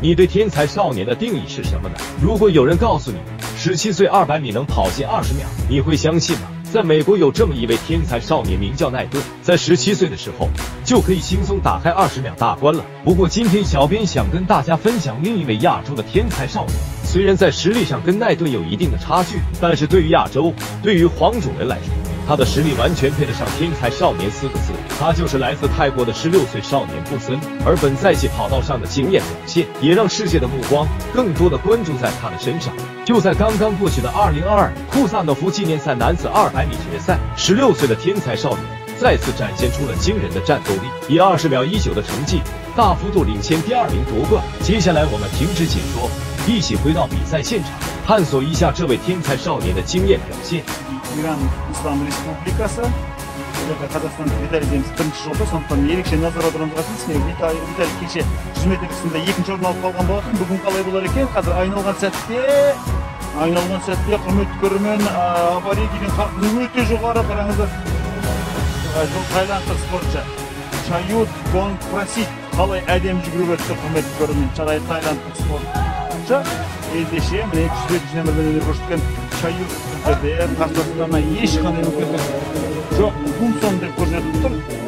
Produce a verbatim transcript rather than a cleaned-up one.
你对天才少年的定义是什么呢？如果有人告诉你，十七岁二百米能跑进二十秒，你会相信吗？在美国有这么一位天才少年，名叫奈顿，在十七岁的时候就可以轻松打开二十秒大关了。不过今天小编想跟大家分享另一位亚洲的天才少年，虽然在实力上跟奈顿有一定的差距，但是对于亚洲，对于黄种人来说，他的实力完全配得上天才少年四个字。他就是来自泰国的十六岁少年布森，而本赛季跑道上的惊艳表现，也让世界的目光更多的关注在他的身上。就在刚刚过去的二零二二库萨诺夫纪念赛男子二百米决赛，十六岁的天才少年再次展现出了惊人的战斗力，以二十秒一九的成绩大幅度领先第二名夺冠。接下来我们停止解说，一起回到比赛现场，探索一下这位天才少年的惊艳表现。 İran İslam Respublikası ve Kazakistan Vitaliy Zemsi birinchi jolda, soндықтан ерекше назар аударылған себебі Vitaliy кеше жүз метр кісінде екінші орын алып қалған болатын. Бүгін қалай болар екен? Қазір айналған сәтте айналған сәтте құрметті көрермен, авария деген қарқыны өте жоғары. Қараңыздар, жол тайландтық спортшы Чают Гонгпрасит қалай әдемі жүгіріп өтті, құрметті көрермен. Тайландтық спортшы ендеше міне жүз жетінші нөмірмен өнер көрсеткен Чают қарсыластарына ешқандай мүмкіндік жоқ. Бумсон деп көрсетіп тұр.